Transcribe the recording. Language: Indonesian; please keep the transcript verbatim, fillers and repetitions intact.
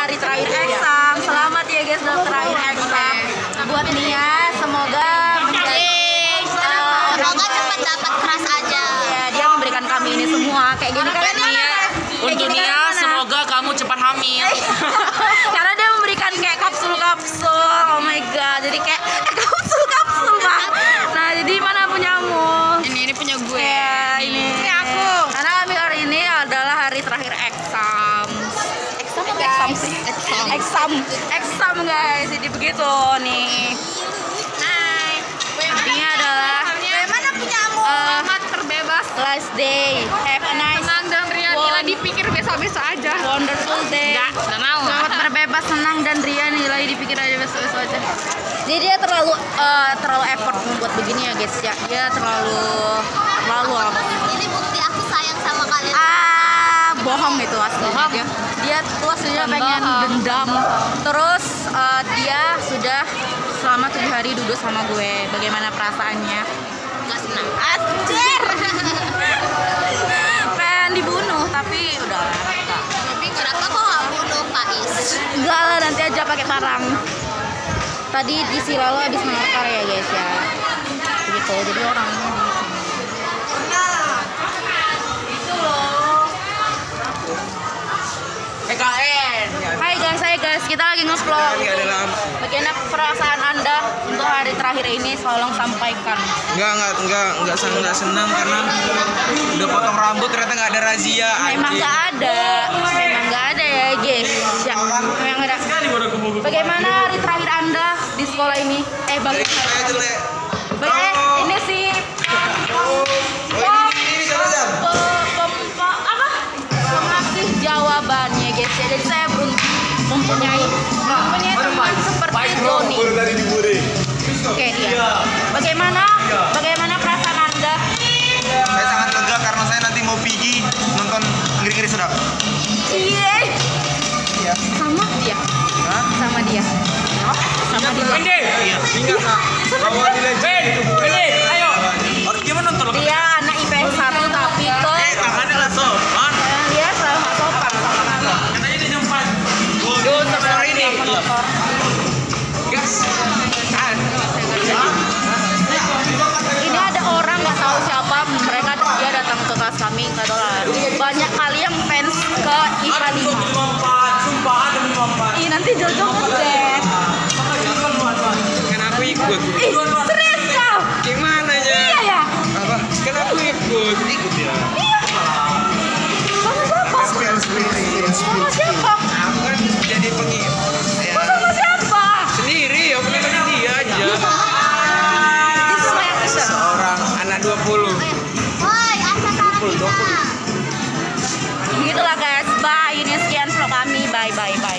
hari terakhir exam. Selamat ya guys dalam terakhir exam. Buat Nia, semoga menjadi uh, semoga cepat dapat keras aja. Ya, dia memberikan kami ini semua kayak gini kan Nia. Untuk Nia, semoga kamu cepat hamil. Karena dia memberikan kayak kapsul-kapsul. Oh my god, jadi kayak kapsul-kapsul Pak. Nah, jadi mana punyamu? Ini ini punya gue. Ya, ini. Ini aku. Karena kami hari ini adalah hari terakhir exam. Exam apa exam sih? Exam. Exam. Exam guys. Jadi begitu nih. Hai. Ini adalah Mana punyamu? Selamat terbebas. last day. Have a nice Senang dan Rian Nila dipikir biasa-biasa aja. wonderful day. Enggak, enggak mau. Selamat berbebas, senang dan Ria nilai dipikir aja biasa-biasa aja. Jadi dia terlalu uh, terlalu effort membuat begini ya guys ya. Dia terlalu terlalu apa? Ini bukti aku sayang sama kalian. Ah, bohong itu asli. Dia, dia tuh aslinya pengen dendam. Terus uh, dia sudah selama tujuh hari duduk sama gue. Bagaimana perasaannya? Gak senang. Anjir. Pengen dibunuh tapi udah rata. Tapi kenapa kok gak bunuh Pais? Enggak lah, nanti aja pakai parang. Tadi di Silalo habis menakar ya guys ya. Begitu, jadi orangnya di itu loh. P K N. Hai guys, hai guys, kita lagi nge-vlog. Bagaimana perasaan Anda untuk hari terakhir ini? Tolong sampaikan. Enggak, enggak, enggak, enggak senang, enggak senang karena udah potong rambut ternyata nggak ada razia. Memang nggak ada, memang nggak ada ya guys. Ya, memang nggak ada. Bagaimana hari terakhir Anda di sekolah ini? Eh bagus. Saya jelek. Baik, ini sih. Oh, ini ini siapa Jam? Pe- pempa- apa? Pengasih jawabannya guys ya. Jadi saya beruntung mempunyai mempunyai teman seperti Doni. tadi diburi. Oke dia. Bagaimana? Bagaimana perasaan Anda? Saya sangat lega karena saya nanti mau pergi nonton ngeri-ngeri sedap. Iya. Iya. Sama dia. Hah? Sama dia. Sama dia. Pende. Iya. Ingat nak. Bawa di legend. Pende, ayo. Harus gimana nonton? Dia anak I P S satu tapi ke Eh, tangannya lah sopan. eh, dia selalu nggak sopan sama kami. Katanya dia nyempan. Duh, seperti ini. Motor. Gas. Ah. Ini ada orang nggak tahu siapa, mereka dia datang ke kelas kami nggak tahu lah. Banyak kali yang fans ke I P A lima. Sumpah ada lima empat. Ih nanti Jojo ngedet. Kan aku ikut. Ih serius kau? Gimana ya? Iya ya? Apa? Kan aku ikut. Ikut ya. Iya. Sama siapa? Sama siapa? Aku kan jadi pengi. Ya. Sama siapa? Sendiri, aku kan dia aja. Itu sama yang bisa. Seorang anak dua puluh. Woi, asal kita. Begitulah guys. Bye. Ini sekian vlog kami. Bye bye bye.